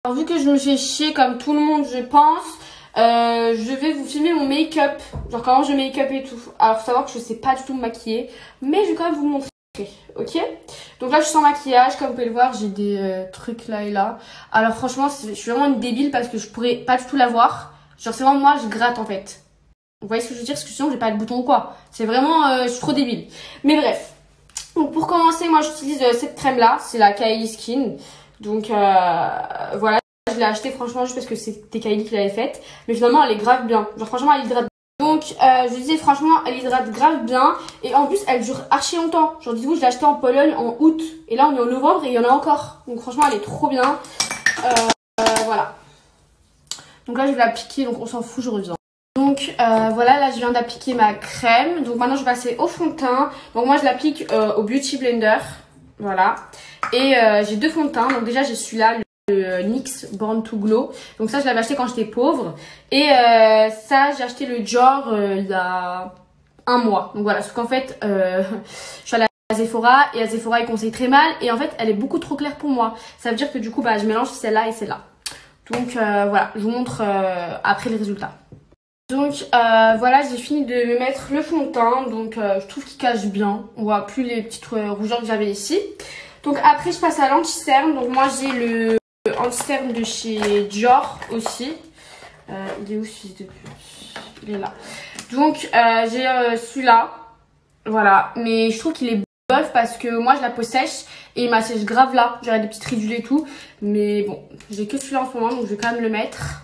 Alors vu que je me fais chier comme tout le monde je pense, je vais vous filmer mon make-up, genre comment je make-up et tout. Alors faut savoir que je sais pas du tout me maquiller, mais je vais quand même vous montrer, ok. Donc là je suis sans maquillage, comme vous pouvez le voir j'ai des trucs là et là. Alors franchement je suis vraiment une débile parce que je pourrais pas du tout la voir. Genre c'est vraiment moi je gratte en fait. Vous voyez ce que je veux dire, parce que sinon j'ai pas de bouton ou quoi. C'est vraiment, je suis trop débile. Mais bref, donc pour commencer moi j'utilise cette crème là, c'est la Kylie Skin. Donc voilà, je l'ai acheté franchement juste parce que c'était Kylie qui l'avait faite. Mais finalement elle est grave bien. Genre franchement elle hydrate. Donc je disais franchement elle hydrate grave bien. Et en plus elle dure archi longtemps. Genre dites-vous je l'ai acheté en Pologne en août. Et là on est en novembre et il y en a encore. Donc franchement elle est trop bien. Voilà. Donc là je vais l'appliquer, donc on s'en fout, je reviens. Donc voilà, là je viens d'appliquer ma crème. Donc maintenant je vais passer au fond de teint. Donc moi je l'applique au Beauty Blender. Voilà. Et j'ai deux fonds de teint. Donc déjà j'ai celui-là, le NYX Born to Glow. Donc ça je l'avais acheté quand j'étais pauvre. Et ça j'ai acheté le Dior il y a un mois. Donc voilà, sauf qu'en fait je suis allée à Sephora. Et à Sephora ils conseillent très mal. Et en fait elle est beaucoup trop claire pour moi. Ça veut dire que du coup bah, je mélange celle-là et celle-là. Donc voilà, je vous montre après les résultats. Donc voilà, j'ai fini de me mettre le fond de teint. Donc je trouve qu'il cache bien. On voit plus les petites rougeurs que j'avais ici. Donc après je passe à l'anti-cerne. Donc moi j'ai le anti-cerne de chez Dior aussi. Il est où celui-ci? Il est là. Donc j'ai celui-là. Voilà. Mais je trouve qu'il est bof parce que moi je la pose sèche. Et il m'assèche grave là. J'aurais des petites ridules et tout. Mais bon, j'ai que celui-là en ce moment. Donc je vais quand même le mettre.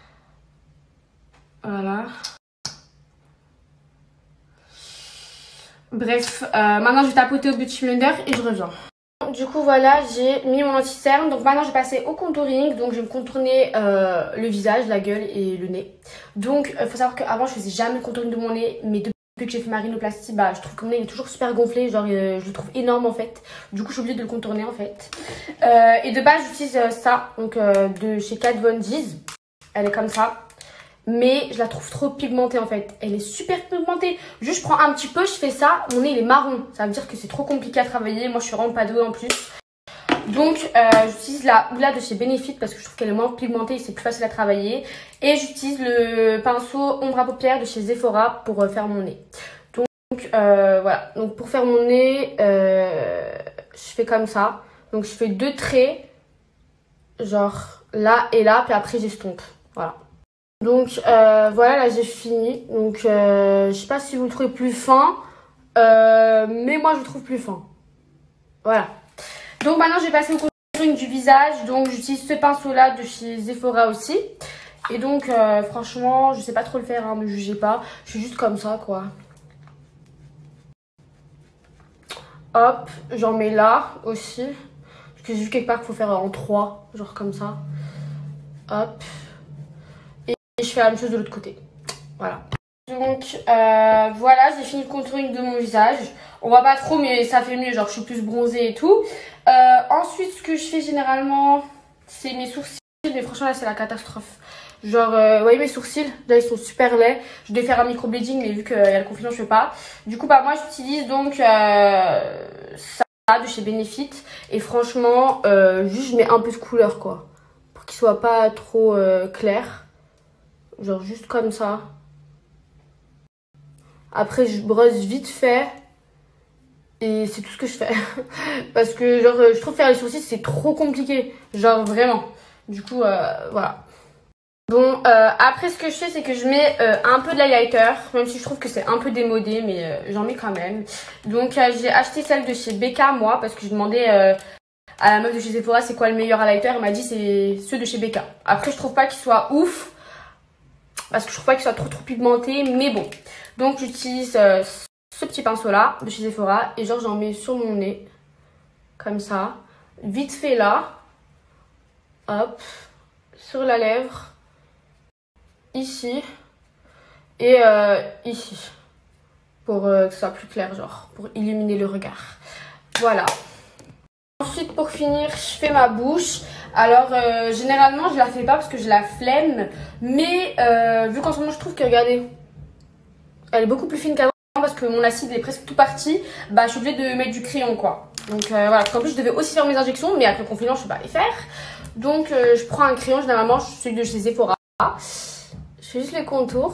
Voilà. Bref, maintenant je vais tapoter au Beauty Blender et je reviens. Du coup voilà, j'ai mis mon anti-cerne. Donc maintenant je vais passer au contouring. Donc je vais me contourner le visage, la gueule et le nez. Donc faut savoir qu'avant je faisais jamais le contouring de mon nez. Mais depuis que j'ai fait ma rhinoplastie, bah je trouve que mon nez il est toujours super gonflé. Genre je le trouve énorme en fait. Du coup je suis obligée de le contourner en fait. Et de base j'utilise ça, donc de chez Kat Von D. Elle est comme ça. Mais je la trouve trop pigmentée en fait. Elle est super pigmentée. Juste je prends un petit peu, je fais ça. Mon nez il est marron. Ça veut dire que c'est trop compliqué à travailler. Moi je suis vraiment pas douée en plus. Donc j'utilise la Hoola de chez Benefit parce que je trouve qu'elle est moins pigmentée et c'est plus facile à travailler. Et j'utilise le pinceau ombre à paupières de chez Sephora pour faire mon nez. Donc voilà. Donc pour faire mon nez, je fais comme ça. Donc je fais deux traits. Genre là et là. Puis après j'estompe. Voilà. Donc voilà, là j'ai fini. Donc je sais pas si vous le trouvez plus fin, mais moi je le trouve plus fin. Voilà. Donc maintenant je vais passer au contouring du visage. Donc j'utilise ce pinceau là de chez Sephora aussi. Et donc franchement je sais pas trop le faire, hein, me jugez pas. Je suis juste comme ça quoi. Hop, j'en mets là aussi. Parce que j'ai vu quelque part qu'il faut faire en 3, genre comme ça. Hop. Et je fais la même chose de l'autre côté. Voilà. Donc voilà, j'ai fini le contouring de mon visage. On voit pas trop mais ça fait mieux, genre je suis plus bronzée et tout. Ensuite ce que je fais généralement c'est mes sourcils. Mais franchement là c'est la catastrophe. Genre vous voyez mes sourcils, là ils sont super laids. Je devais faire un microblading mais vu qu'il y a le confinement je fais pas. Du coup bah moi j'utilise donc ça de chez Benefit. Et franchement juste je mets un peu de couleur quoi. Pour qu'il soit pas trop clair. Genre juste comme ça. Après je brosse vite fait. Et c'est tout ce que je fais. Parce que genre je trouve faire les sourcils c'est trop compliqué. Genre vraiment. Du coup voilà. Bon après ce que je fais c'est que je mets un peu de l'highlighter. Même si je trouve que c'est un peu démodé. Mais j'en mets quand même. Donc j'ai acheté celle de chez Becca moi. Parce que je demandais à la meuf de chez Sephora c'est quoi le meilleur highlighter. Elle m'a dit c'est ceux de chez Becca. Après je trouve pas qu'ils soient ouf. Parce que je trouve pas qu'il soit trop pigmenté. Mais bon. Donc j'utilise ce petit pinceau là de chez Sephora. Et genre j'en mets sur mon nez. Comme ça. Vite fait là. Hop. Sur la lèvre. Ici. Et ici. Pour que ce soit plus clair genre. Pour illuminer le regard. Voilà. Ensuite pour finir je fais ma bouche. Alors généralement je la fais pas parce que j'ai la flemme. Mais vu qu'en ce moment je trouve que regardez, elle est beaucoup plus fine qu'avant parce que mon acide est presque tout parti. Bah je suis obligée de mettre du crayon quoi. Donc voilà, parce qu'en plus je devais aussi faire mes injections mais avec le confinement je peux pas les faire. Donc je prends un crayon, généralement celui de chez Sephora. Je fais juste les contours.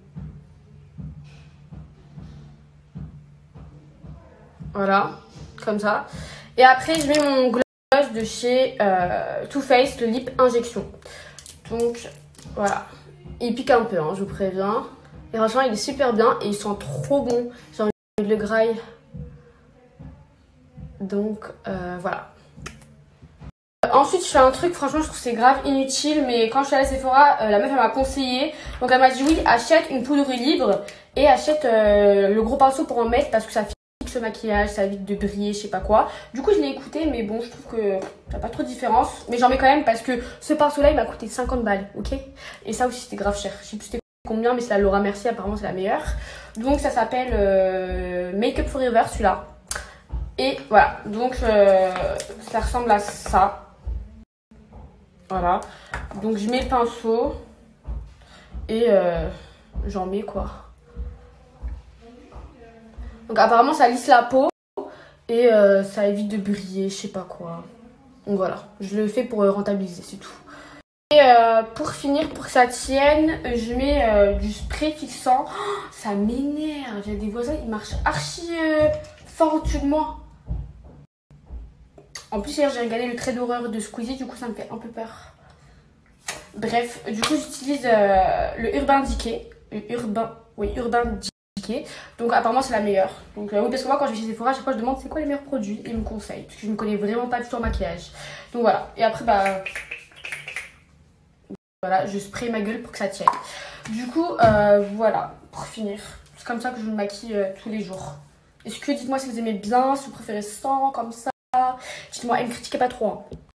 Voilà, comme ça. Et après je mets mon gloss de chez Too Faced, le lip injection. Donc voilà. Il pique un peu, hein, je vous préviens. Et franchement il est super bien et il sent trop bon. J'ai envie de le graille. Donc voilà. Ensuite je fais un truc, franchement je trouve que c'est grave inutile, mais quand je suis allée à Sephora, la meuf elle m'a conseillé. Donc elle m'a dit oui, achète une poudre libre et achète le gros pinceau pour en mettre parce que ça fixe le maquillage, ça évite de briller, je sais pas quoi. Du coup je l'ai écouté, mais bon je trouve que ça n'a pas trop de différence. Mais j'en mets quand même parce que ce pinceau là il m'a coûté 50 balles, ok. Et ça aussi c'était grave cher, je sais plus c'était combien, mais c'est la Laura Mercier, apparemment c'est la meilleure. Donc ça s'appelle Make Up Forever celui-là. Et voilà, donc ça ressemble à ça. Voilà, donc je mets le pinceau et j'en mets quoi. Donc apparemment ça lisse la peau et ça évite de briller, je sais pas quoi. Donc voilà, je le fais pour rentabiliser, c'est tout. Et pour finir, pour que ça tienne, je mets du spray fixant. Oh, ça m'énerve, j'ai des voisins, ils marchent archi fort au-dessus de moi. En plus hier j'ai regardé le trait d'horreur de Squeezie, du coup ça me fait un peu peur. Bref, du coup j'utilise le Urban Decay. Urban Decay. Donc apparemment c'est la meilleure. Donc oui, parce que moi quand je vais chez Sephora, à chaque fois je demande c'est quoi les meilleurs produits et ils me conseillent. Parce que je ne connais vraiment pas du tout en maquillage. Donc voilà. Et après voilà, je spray ma gueule pour que ça tienne. Du coup voilà, pour finir. C'est comme ça que je me maquille tous les jours. Est-ce que dites-moi si vous aimez bien, si vous préférez sans, comme ça. Dites-moi, et me critiquez pas trop. Hein.